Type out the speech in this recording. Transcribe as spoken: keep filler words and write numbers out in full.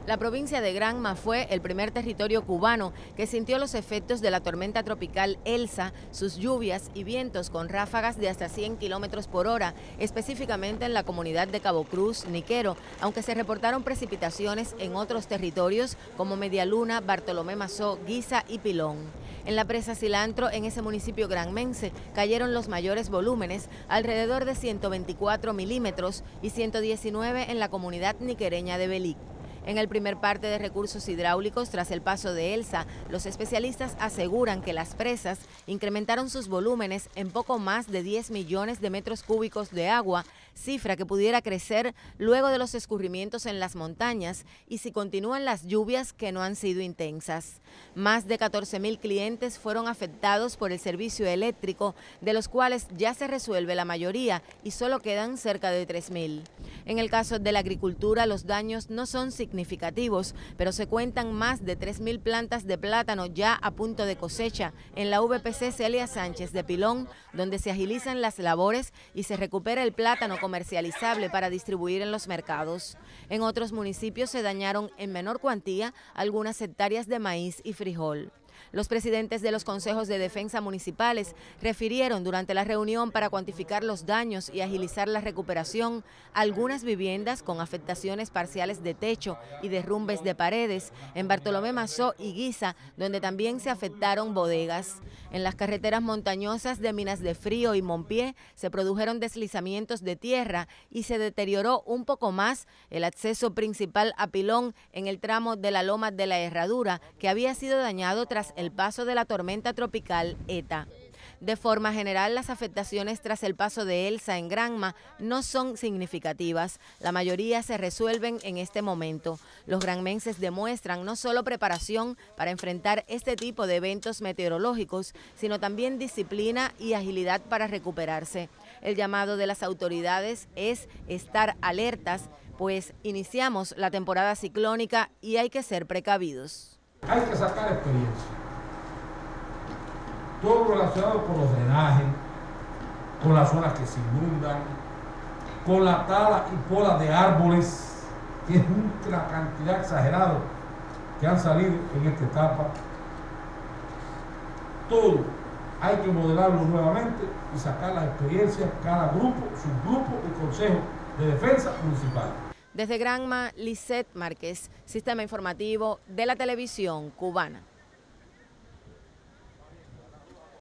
La provincia de Granma fue el primer territorio cubano que sintió los efectos de la tormenta tropical Elsa, sus lluvias y vientos con ráfagas de hasta cien kilómetros por hora, específicamente en la comunidad de Cabo Cruz, Niquero, aunque se reportaron precipitaciones en otros territorios como Medialuna, Bartolomé Mazó, Guisa y Pilón. En la presa Cilantro, en ese municipio granmense, cayeron los mayores volúmenes, alrededor de ciento veinticuatro milímetros y ciento diecinueve en la comunidad niquereña de Belic. En el primer parte de recursos hidráulicos, tras el paso de Elsa, los especialistas aseguran que las presas incrementaron sus volúmenes en poco más de diez millones de metros cúbicos de agua, cifra que pudiera crecer luego de los escurrimientos en las montañas y si continúan las lluvias que no han sido intensas. Más de catorce mil clientes fueron afectados por el servicio eléctrico, de los cuales ya se resuelve la mayoría y solo quedan cerca de tres mil. En el caso de la agricultura, los daños no son significativos, pero se cuentan más de tres mil plantas de plátano ya a punto de cosecha en la V P C Celia Sánchez de Pilón, donde se agilizan las labores y se recupera el plátano comercializable para distribuir en los mercados. En otros municipios se dañaron en menor cuantía algunas hectáreas de maíz y frijol. Los presidentes de los consejos de defensa municipales refirieron durante la reunión para cuantificar los daños y agilizar la recuperación algunas viviendas con afectaciones parciales de techo y derrumbes de paredes en Bartolomé Mazó y Guisa, donde también se afectaron bodegas. En las carreteras montañosas de Minas de Frío y Mompié se produjeron deslizamientos de tierra y se deterioró un poco más el acceso principal a Pilón en el tramo de la Loma de la Herradura, que había sido dañado tras el paso de la tormenta tropical Eta. De forma general, las afectaciones tras el paso de Elsa en Granma no son significativas. La mayoría se resuelven en este momento. Los granmenses demuestran no solo preparación para enfrentar este tipo de eventos meteorológicos, sino también disciplina y agilidad para recuperarse. El llamado de las autoridades es estar alertas, pues iniciamos la temporada ciclónica y hay que ser precavidos. Hay que sacar experiencia. Todo relacionado con los drenajes, con las zonas que se inundan, con la tala y poda de árboles, que es una cantidad exagerada que han salido en esta etapa. Todo hay que modelarlo nuevamente y sacar las experiencias, cada grupo, subgrupo y consejo de defensa municipal. Desde Granma, Lisette Márquez, Sistema Informativo de la Televisión Cubana.